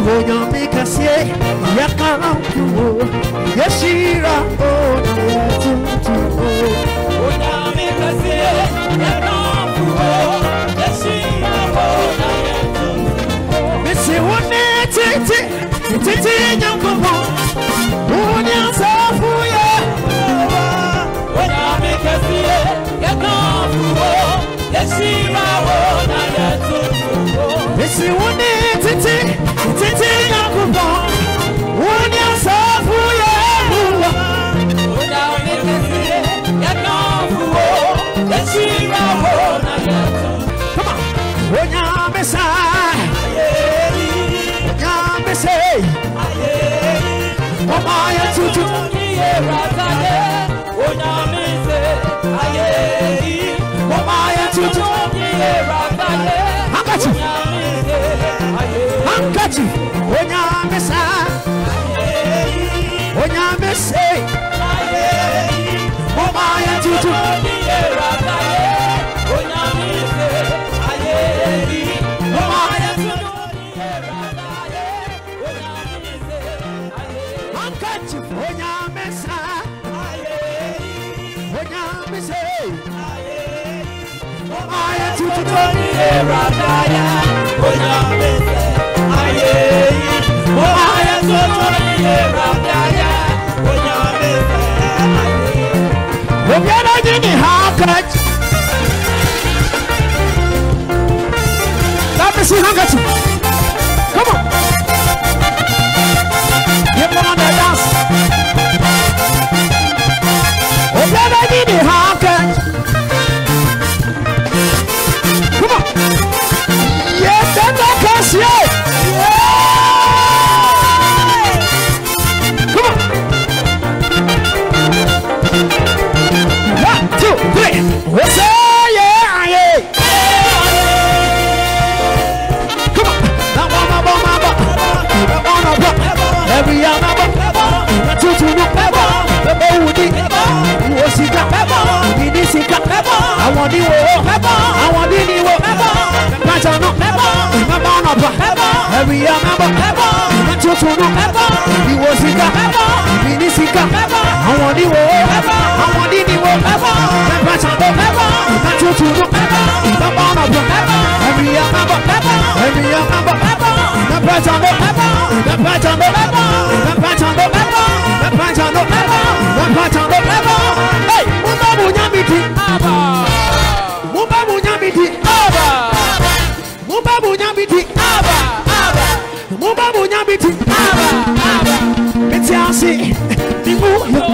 Onyame kase yakamfu yeshira ona tutu Onyame kase yakamfu yeshira ona tutu Missy one titi nyankomo Onya safu ya Onyame kase yakamfu yeshira ona tutu Missy one titi nyankomo Onya safu ya Onyame kase yakamfu yeshira ona tutu Come on Onyame sa say Omaya tutu Ratale Onyame say aye Omaya tutu Ratale Hankachi Hankachi Onyame say Onyame say aye Omaya tutu Ratale Onyame say aye Omaya tutu Onyame sa Onyame say Omaya tutu Rataya Onyame say aye Omaya tutu Rataya Onyame say aye Obiara dini hankach Let me see hankach Come on Give them on the dance Obiara dini hankach Come on Yes, and the cash, Come on 1, 2, 3 What's up? Every year, tutu no pebo, pebo udi, uosika pebo, unisika pebo. I want the wo pebo, I want the wo pebo. Pacha no pebo, pebo no pebo. Every year, pebo, tutu no pebo, uosika pebo, unisika pebo. I want the wo pebo, I want the wo pebo. Pacha no pebo, tutu no pebo, pebo no pebo. Every year, pebo, every year, pebo. Pacha no pebo, pacha no pebo. Hey, Mubabu Nyamiti Aba Mubabu Nyamiti Aba Mubabu Nyamiti Aba Aba Mubabu Nyamiti Aba Aba Metiasi Dimu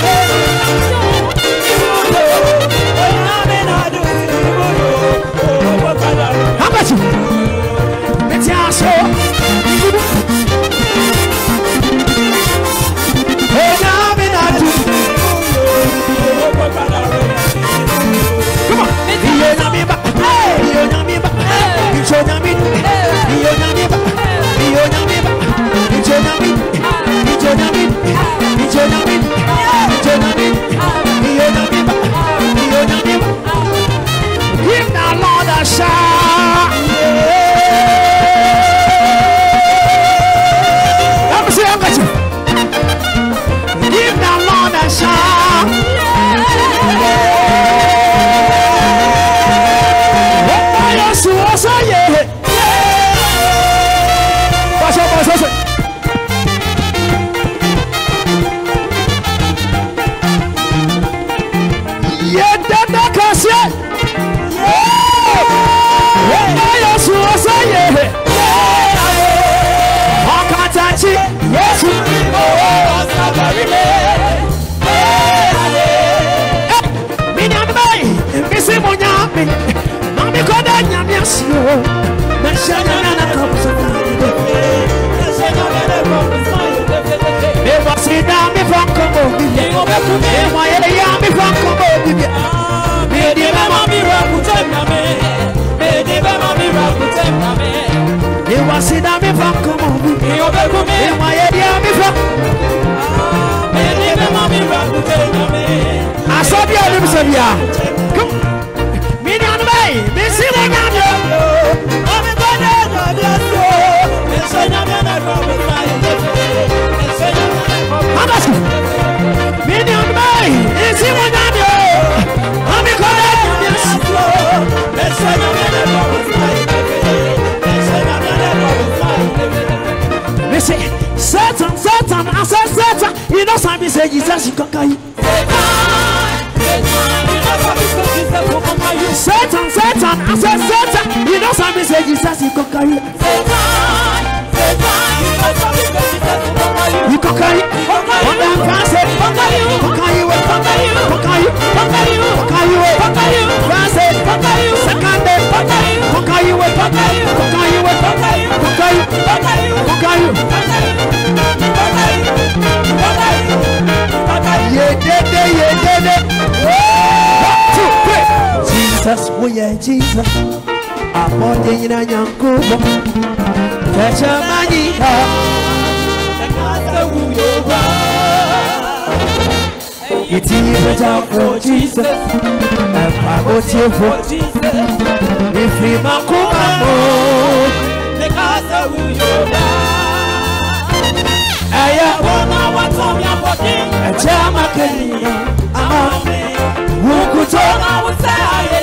How about you? Metiasi Come on, give the Lord a shout. Let me see how much. Give the Lord a shout. Come say Jesus, you conquer you. Satan, Satan, I said Satan. You know something say Jesus, you conquer you. You conquer you. On that can't say conquer you. Conquer you. Conquer you. Conquer you. Conquer you. Conquer you. Conquer you. Can't say conquer you. Second day conquer you. Conquer you. Conquer you. Conquer you. Conquer you. Conquer you. Conquer you. Conquer you. Jesus, oh yeah, Jesus. I'm in a young couple. Catch a money. It's even for Jesus. I got you for Jesus. If we make I want to who could talk? I would say